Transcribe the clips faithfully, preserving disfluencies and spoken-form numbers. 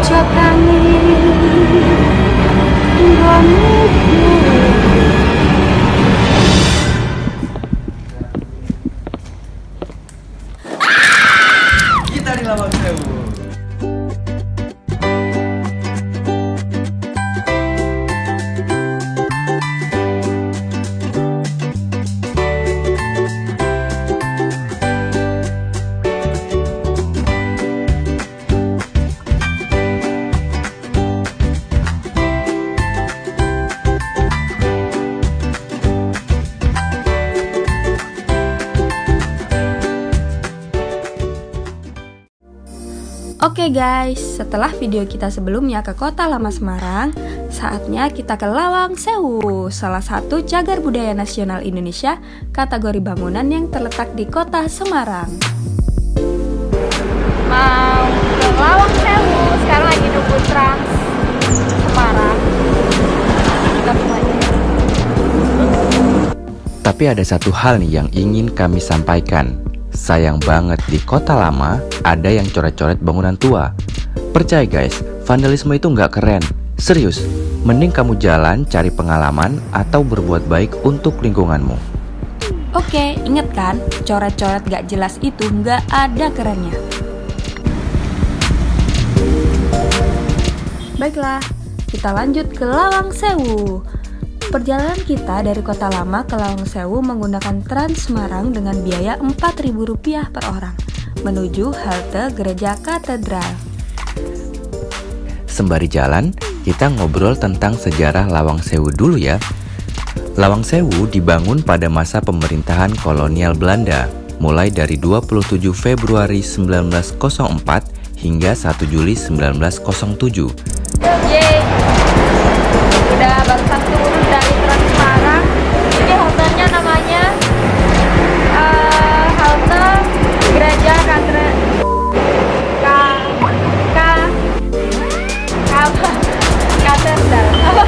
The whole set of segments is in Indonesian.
Cuac angin kita di Lawang Sewu. Oke guys, setelah video kita sebelumnya ke Kota Lama Semarang, saatnya kita ke Lawang Sewu, salah satu cagar budaya nasional Indonesia kategori bangunan yang terletak di Kota Semarang. Mau ke Lawang Sewu, sekarang lagi nunggu Trans Semarang. Kita semuanya. Tapi ada satu hal nih yang ingin kami sampaikan. Sayang banget di Kota Lama ada yang coret-coret bangunan tua. Percaya guys, vandalisme itu nggak keren. Serius, mending kamu jalan cari pengalaman atau berbuat baik untuk lingkunganmu. Oke, inget kan, coret-coret gak jelas itu nggak ada kerennya. Baiklah, kita lanjut ke Lawang Sewu. Perjalanan kita dari Kota Lama ke Lawang Sewu menggunakan Trans Semarang dengan biaya empat ribu rupiah per orang, menuju halte Gereja Katedral. Sembari jalan, kita ngobrol tentang sejarah Lawang Sewu dulu ya. Lawang Sewu dibangun pada masa pemerintahan kolonial Belanda, mulai dari dua puluh tujuh Februari seribu sembilan ratus empat hingga satu Juli seribu sembilan ratus tujuh. Yeay, udah barusan turun dari Trans Semarang. Ini haltenya namanya uh, halte Gereja Katedral. K K apa? Katedral. Apa?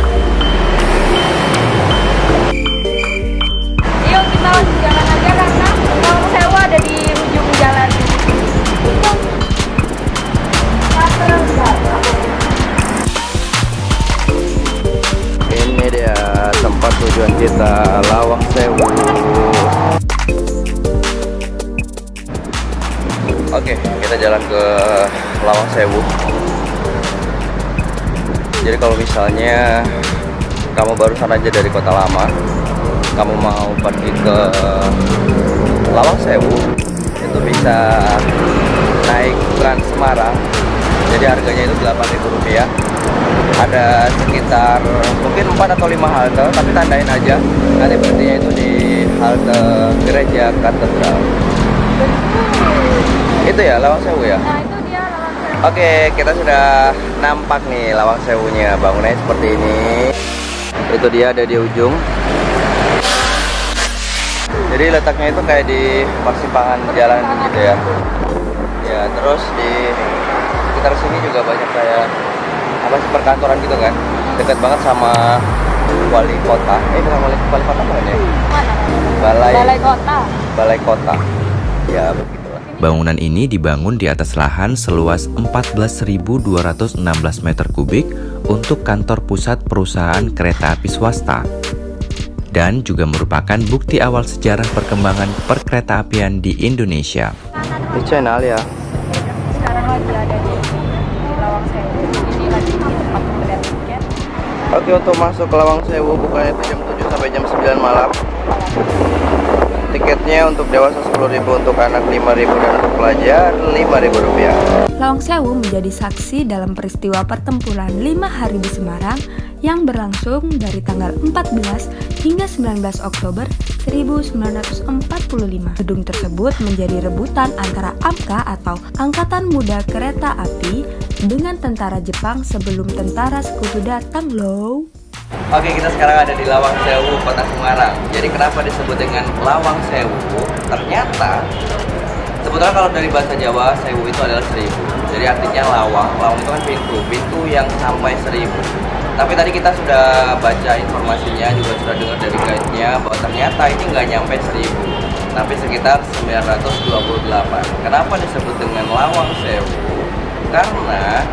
Yuk kita lanjut jalan aja karena Lawang Sewu ada di ujung jalan. Katedral. Ini dia tempat tujuan kita, Lawang Sewu. Oke, kita jalan ke Lawang Sewu. Jadi kalau misalnya kamu barusan aja dari Kota Lama, kamu mau pergi ke Lawang Sewu, itu bisa naik Trans Semarang. Jadi harganya itu delapan ribu rupiah. Ada sekitar mungkin empat atau lima halte, tapi tandain aja nanti berhentinya itu di halte Gereja Katedral. Itu ya Lawang Sewu ya? Nah, itu dia Lawang Sewu. Oke, kita sudah nampak nih Lawang Sewunya. Bangunannya seperti ini. Itu dia ada di ujung. Jadi letaknya itu kayak di persimpangan jalan gitu ya. Ya, terus di sekitar sini juga banyak kayak apa sih, perkantoran gitu kan, dekat banget sama wali kota. Eh bukan wali, wali kota bukan ya? Mana? Balai Balai Kota. Balai Kota. Ya begitulah. Bangunan ini dibangun di atas lahan seluas empat belas ribu dua ratus enam belas meter kubik untuk kantor pusat perusahaan kereta api swasta, dan juga merupakan bukti awal sejarah perkembangan perkeretaapian di Indonesia. Di channel ya. Sekarang lagi ada di Lawang Sewu. Ini lagi di tempat pembelian tiket. Oke, untuk masuk ke Lawang Sewu bukanya itu jam tujuh sampai jam sembilan malam. Tiketnya untuk dewasa sepuluh ribu, untuk anak lima ribu, dan untuk pelajar lima ribu rupiah. Lawang Sewu menjadi saksi dalam peristiwa pertempuran lima hari di Semarang yang berlangsung dari tanggal empat belas hingga sembilan belas Oktober seribu sembilan ratus empat puluh lima. Gedung tersebut menjadi rebutan antara A M K A atau Angkatan Muda Kereta Api dengan tentara Jepang sebelum tentara Sekutu datang loh. Oke, kita sekarang ada di Lawang Sewu, Kota Semarang. Jadi kenapa disebut dengan Lawang Sewu? Ternyata sebetulnya kalau dari bahasa Jawa, sewu itu adalah seribu. Jadi artinya lawang, lawang itu kan pintu, pintu yang sampai seribu. Tapi tadi kita sudah baca informasinya, juga sudah dengar dari guide-nya bahwa ternyata ini nggak nyampe seribu, tapi sekitar sembilan ratus dua puluh delapan. Kenapa disebut dengan Lawang Sewu? Karena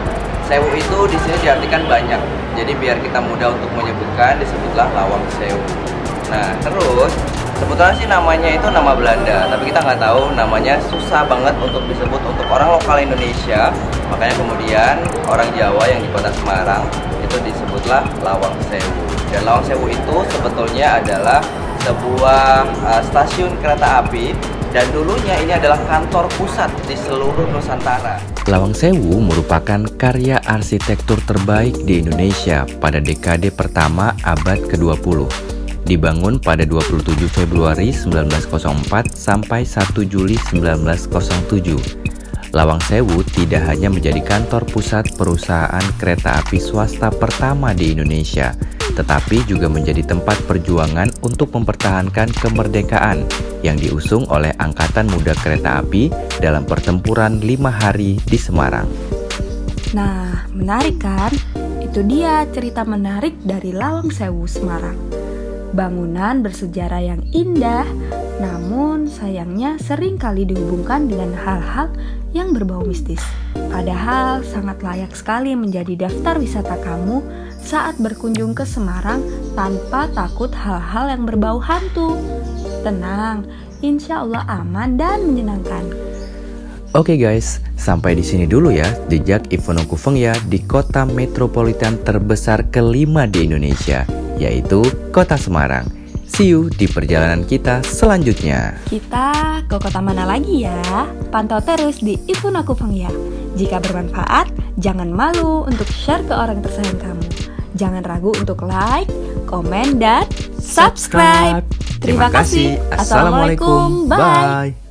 Sewu itu di sini diartikan banyak. Jadi biar kita mudah untuk menyebutkan disebutlah Lawang Sewu. Nah, terus sebetulnya sih namanya itu nama Belanda, tapi kita nggak tahu, namanya susah banget untuk disebut untuk orang lokal Indonesia. Makanya kemudian orang Jawa yang di kota Semarang itu disebutlah Lawang Sewu. Dan Lawang Sewu itu sebetulnya adalah sebuah uh, stasiun kereta api, dan dulunya ini adalah kantor pusat di seluruh Nusantara. Lawang Sewu merupakan karya arsitektur terbaik di Indonesia pada dekade pertama abad ke dua puluh. Dibangun pada dua puluh tujuh Februari seribu sembilan ratus empat sampai satu Juli seribu sembilan ratus tujuh. Lawang Sewu tidak hanya menjadi kantor pusat perusahaan kereta api swasta pertama di Indonesia, tetapi juga menjadi tempat perjuangan untuk mempertahankan kemerdekaan yang diusung oleh Angkatan Muda Kereta Api dalam pertempuran lima hari di Semarang. Nah, menarik kan? Itu dia cerita menarik dari Lawang Sewu Semarang. Bangunan bersejarah yang indah, namun sayangnya sering kali dihubungkan dengan hal-hal yang berbau mistis. Padahal sangat layak sekali menjadi daftar wisata kamu saat berkunjung ke Semarang tanpa takut hal-hal yang berbau hantu. Tenang, insya Allah aman dan menyenangkan. Oke guys, sampai di sini dulu ya jejak Ivono Kufeng ya di kota metropolitan terbesar kelima di Indonesia, yaitu Kota Semarang. See you di perjalanan kita selanjutnya. Kita ke kota mana lagi ya? Pantau terus di Ivono Kufeng ya. Jika bermanfaat, jangan malu untuk share ke orang tersayang kamu. Jangan ragu untuk like, komen, dan subscribe. Terima kasih. Assalamualaikum. Bye.